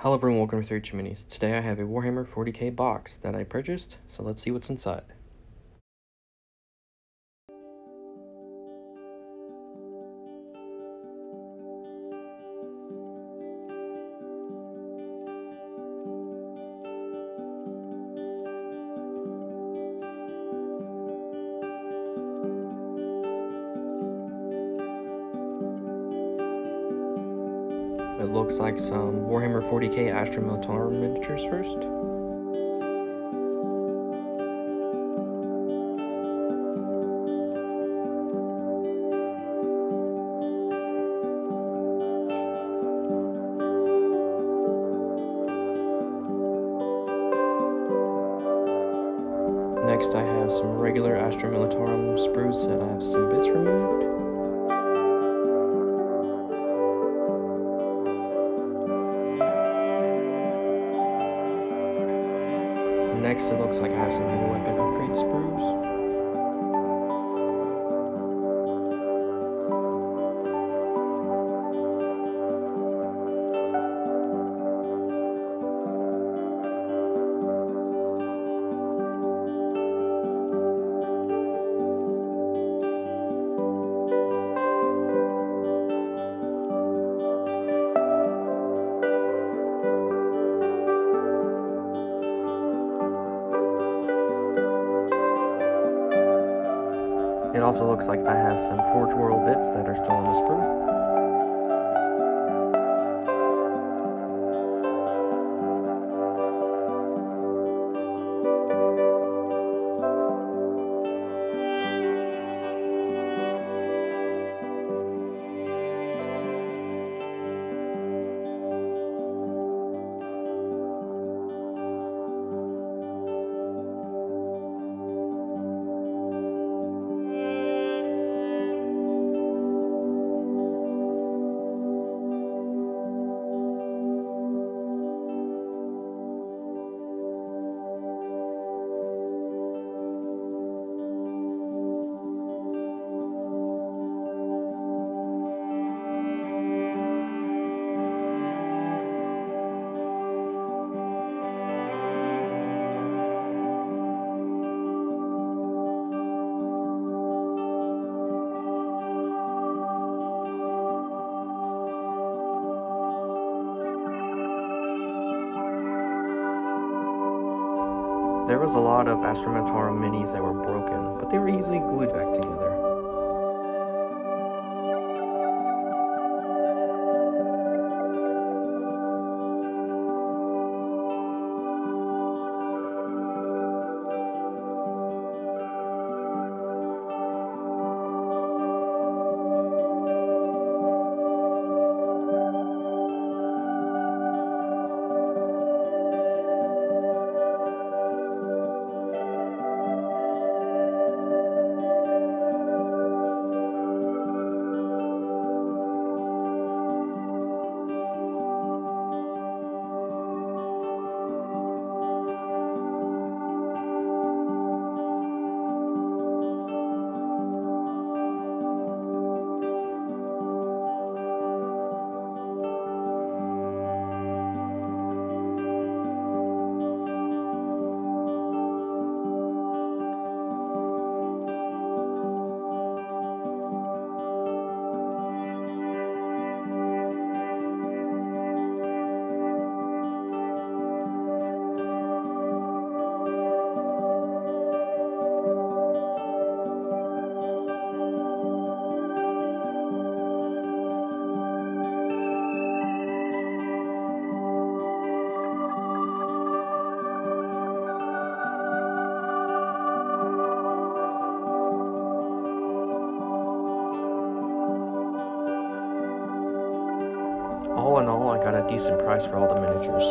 Hello everyone, welcome to 32 Minis. Today I have a Warhammer 40k box that I purchased, so let's see what's inside. It looks like some Warhammer 40k Astra Militarum miniatures first. Next I have some regular Astra Militarum sprues that I have some bits removed. Next, it looks like I have some heavy weapon upgrade sprues. It also looks like I have some Forge World bits that are still on the sprue. There was a lot of Astra Militarum minis that were broken, but they were easily glued back together. All in all, I got a decent price for all the miniatures.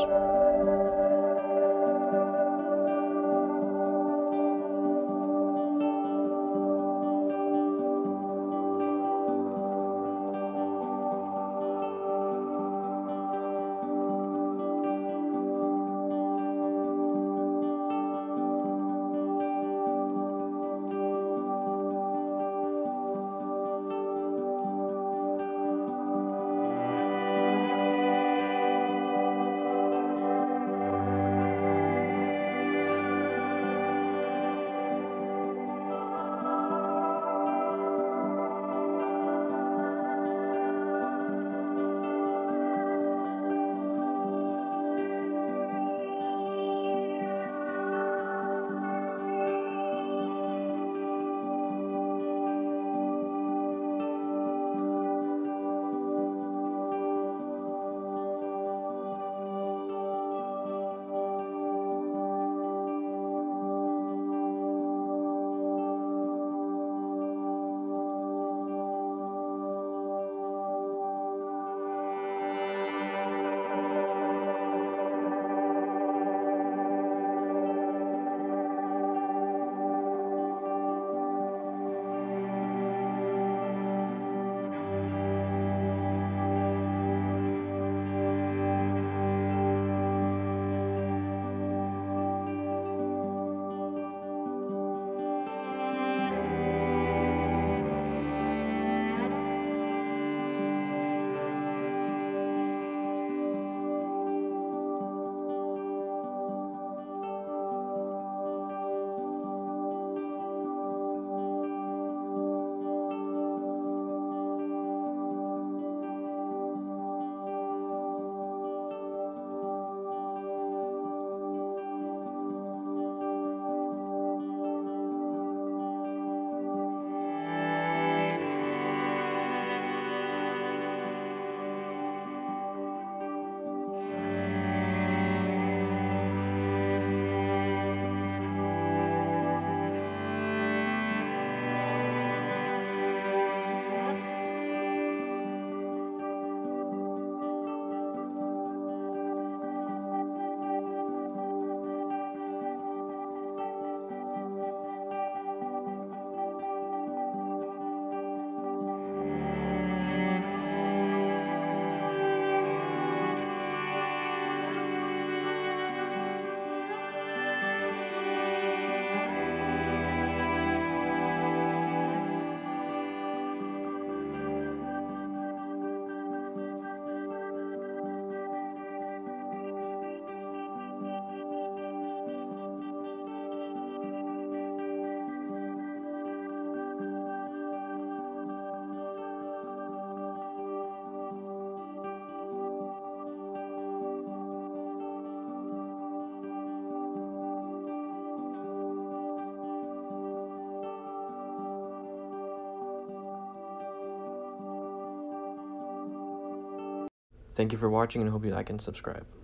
Thank you for watching and hope you like and subscribe.